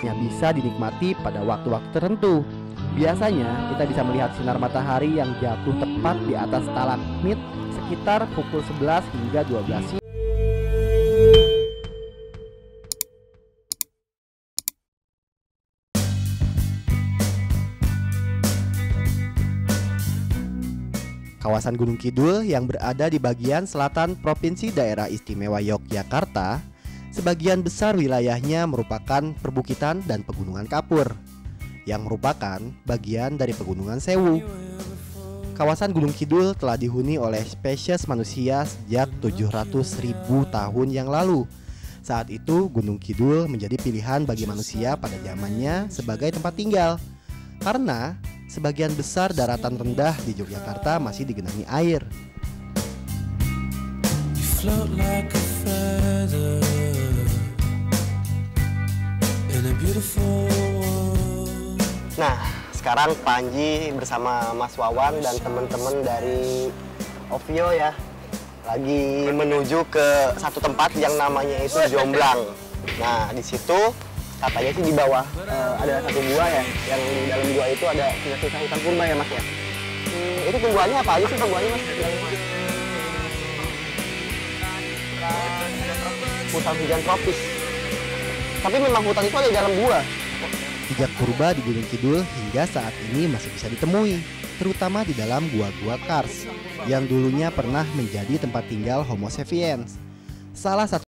hanya bisa dinikmati pada waktu-waktu tertentu. Biasanya kita bisa melihat sinar matahari yang jatuh tepat di atas stalagmit sekitar pukul 11 hingga 12 siang. Kawasan Gunung Kidul yang berada di bagian selatan Provinsi Daerah Istimewa Yogyakarta, sebagian besar wilayahnya merupakan perbukitan dan pegunungan kapur, yang merupakan bagian dari Pegunungan Sewu. Kawasan Gunung Kidul telah dihuni oleh spesies manusia sejak 700.000 tahun yang lalu. Saat itu Gunung Kidul menjadi pilihan bagi manusia pada zamannya sebagai tempat tinggal, karena sebagian besar daratan rendah di Yogyakarta masih digenangi air. Nah, sekarang Panji bersama Mas Wawan dan teman-teman dari Ovio ya, lagi menuju ke satu tempat yang namanya itu Jomblang. Nah, di situ katanya sih di bawah ada satu gua ya, yang di dalam gua itu ada sisa-sisa hutan purba ya Mas ya. Itu tumbuhannya apa aja sih tumbuhannya Mas? Hutan hujan tropis. Tapi memang hutan itu ada di dalam gua. Jejak purba di Gunung Kidul hingga saat ini masih bisa ditemui, terutama di dalam gua-gua kars yang dulunya pernah menjadi tempat tinggal Homo sapiens. Salah satu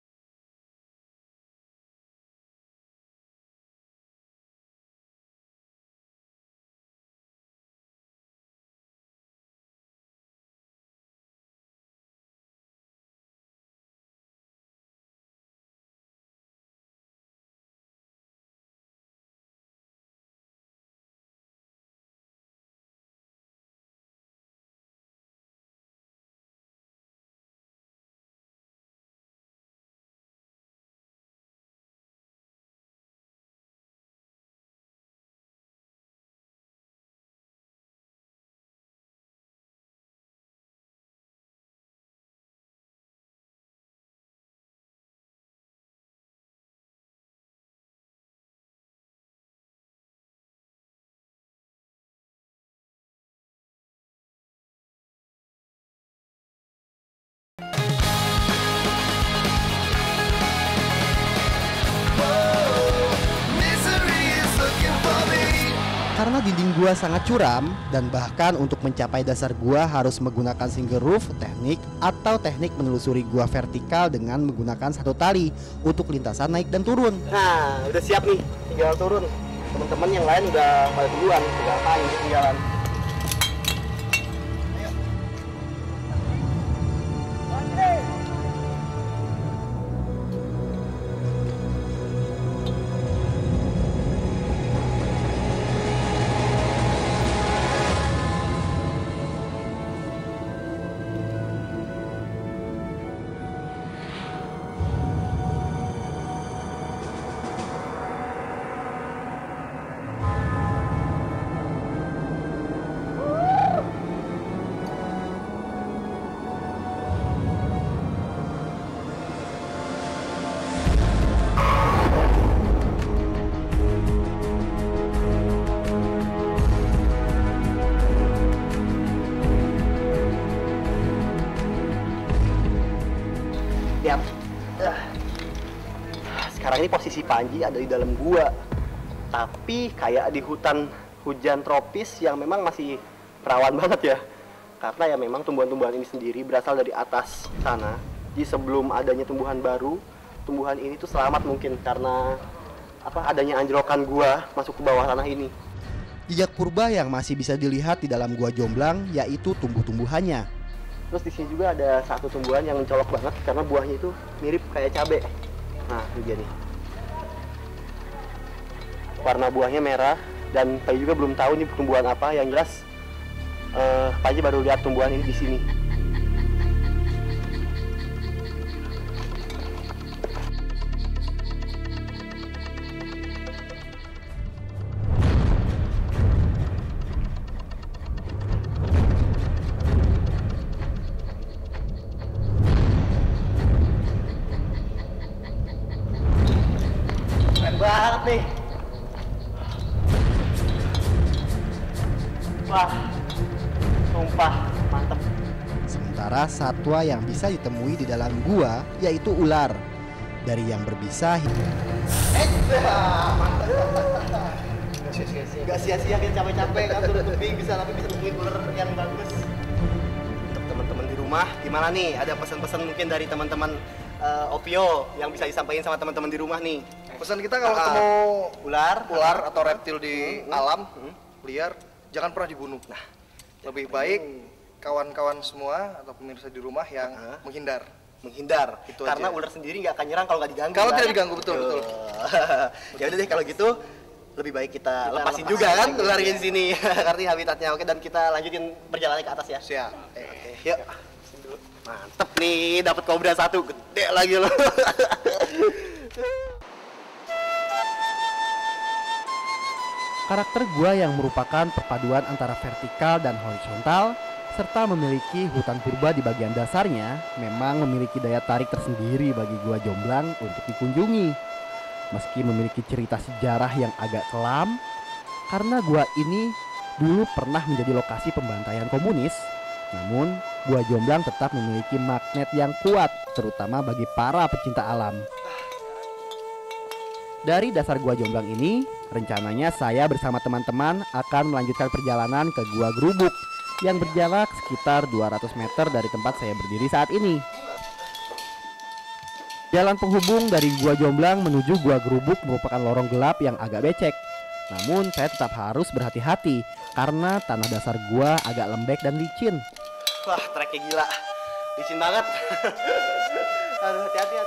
karena dinding gua sangat curam dan bahkan untuk mencapai dasar gua harus menggunakan single roof teknik atau teknik menelusuri gua vertikal dengan menggunakan satu tali untuk lintasan naik dan turun. Nah, udah siap nih, tinggal turun. Teman-teman yang lain udah pada duluan, tinggal Panji jalan. Sekarang ini posisi Panji ada di dalam gua, tapi kayak di hutan hujan tropis yang memang masih rawan banget ya, karena ya memang tumbuhan-tumbuhan ini sendiri berasal dari atas sana. Jadi sebelum adanya tumbuhan baru, tumbuhan ini tuh selamat mungkin karena adanya anjlokan gua masuk ke bawah tanah ini. Jejak purba yang masih bisa dilihat di dalam gua Jomblang yaitu tumbuh-tumbuhannya. Terus di sini juga ada satu tumbuhan yang mencolok banget karena buahnya itu mirip kayak cabai. Nah, ini dia nih. Warna buahnya merah dan Panji juga belum tahu ini tumbuhan apa. Yang jelas Panji baru lihat tumbuhan ini di sini. Keren banget nih. Wah, sumpah mantep. Sementara satwa yang bisa ditemui di dalam gua yaitu ular. Dari yang berbisa Gak sia-sia kita capek-capek kan turun tebing tapi bisa nemuin ular yang bagus. Untuk teman-teman di rumah, gimana nih? Ada pesan-pesan mungkin dari teman-teman Opio yang bisa disampaikan sama teman-teman di rumah nih. Pesan kita kalau ketemu ular atau reptil di alam liar, jangan pernah dibunuh. Nah, lebih baik kawan-kawan semua atau pemirsa di rumah yang menghindar. Itu karena ular sendiri nggak akan nyerang kalau nggak diganggu. Kalau tidak diganggu, betul. Ya udah deh kalau gitu lebih baik kita lepasin juga kan ularnya di sini karena habitatnya. Oke, dan kita lanjutin perjalanan ke atas ya. Siap. Oke, yuk. Mantep nih, dapat kobra satu, gede lagi loh. karakter gua yang merupakan perpaduan antara vertikal dan horizontal serta memiliki hutan purba di bagian dasarnya memang memiliki daya tarik tersendiri bagi gua Jomblang untuk dikunjungi. Meski memiliki cerita sejarah yang agak kelam, karena gua ini dulu pernah menjadi lokasi pembantaian komunis, namun gua Jomblang tetap memiliki magnet yang kuat, terutama bagi para pecinta alam. Dari dasar gua Jomblang ini, rencananya saya bersama teman-teman akan melanjutkan perjalanan ke Gua Gerubuk yang berjarak sekitar 200 meter dari tempat saya berdiri saat ini. Jalan penghubung dari Gua Jomblang menuju Gua Gerubuk merupakan lorong gelap yang agak becek. Namun saya tetap harus berhati-hati karena tanah dasar gua agak lembek dan licin. Wah, treknya gila, licin banget. Aduh, hati-hati.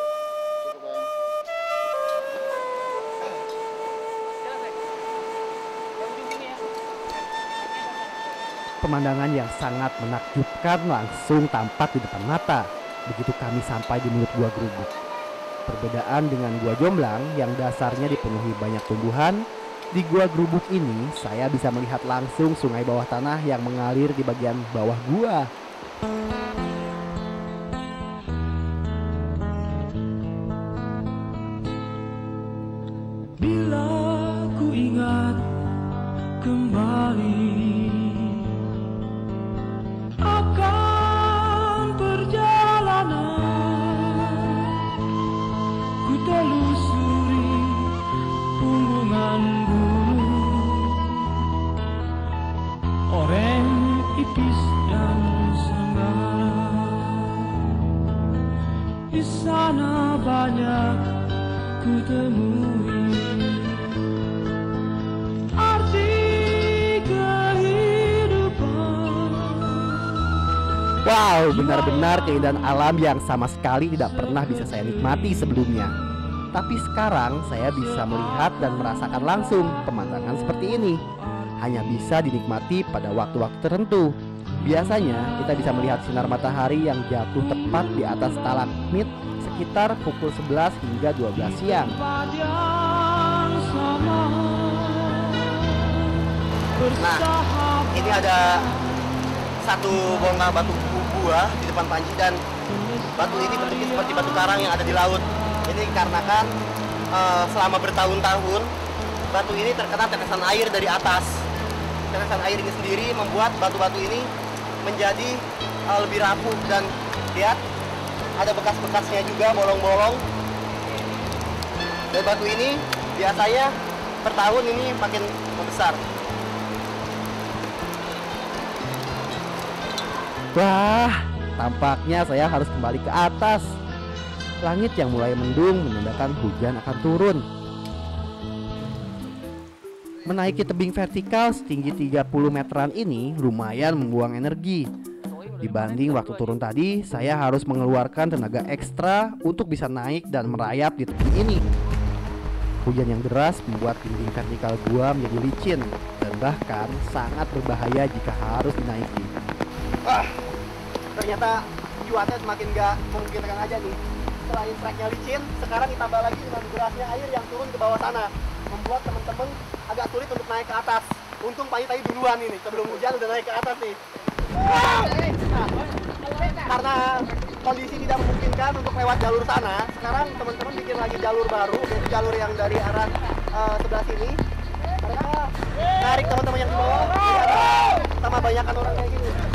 Pemandangan yang sangat menakjubkan langsung tampak di depan mata begitu kami sampai di mulut Gua Gerubuk. Perbedaan dengan Gua Jomblang yang dasarnya dipenuhi banyak tumbuhan, di Gua Gerubuk ini saya bisa melihat langsung sungai bawah tanah yang mengalir di bagian bawah gua. Bila ku ingat kembali akan perjalanan, ku telusuri punggungan gunung, oren ipis dan senggara. Di sana banyak ku temui arti kehidupan. Wow, benar-benar keindahan alam yang sama sekali tidak pernah bisa saya nikmati sebelumnya. Tapi sekarang saya bisa melihat dan merasakan langsung pemandangan seperti ini. Hanya bisa dinikmati pada waktu-waktu tertentu. Biasanya kita bisa melihat sinar matahari yang jatuh tepat di atas stalagmit sekitar pukul 11 hingga 12 siang. Nah, ini ada satu bongkah batu gua di depan Panji, dan batu ini bentuknya seperti batu karang yang ada di laut. Ini dikarenakan selama bertahun-tahun batu ini terkena tetesan air dari atas. Tetesan air ini sendiri membuat batu-batu ini menjadi lebih rapuh, dan lihat ada bekas-bekasnya juga, bolong-bolong. Dan batu ini biasanya per tahun ini makin membesar. Wah, tampaknya saya harus kembali ke atas. Langit yang mulai mendung menandakan hujan akan turun. Menaiki tebing vertikal setinggi 30 meteran ini lumayan membuang energi. Dibanding waktu turun tadi, saya harus mengeluarkan tenaga ekstra untuk bisa naik dan merayap di tebing ini. Hujan yang deras membuat dinding vertikal gua menjadi licin dan bahkan sangat berbahaya jika harus dinaiki. Wah, ternyata cuaca semakin gak memungkinkan aja nih. Selain treknya licin, sekarang ditambah lagi dengan derasnya air yang turun ke bawah sana, membuat teman-teman agak sulit untuk naik ke atas. Untung Panji tadi duluan ini, sebelum hujan udah naik ke atas nih. Karena kondisi tidak memungkinkan untuk lewat jalur sana, sekarang teman-teman bikin lagi jalur baru, yaitu jalur yang dari arah sebelah sini. Mereka tarik teman-teman yang di bawah, sama banyakan orang kayak gini.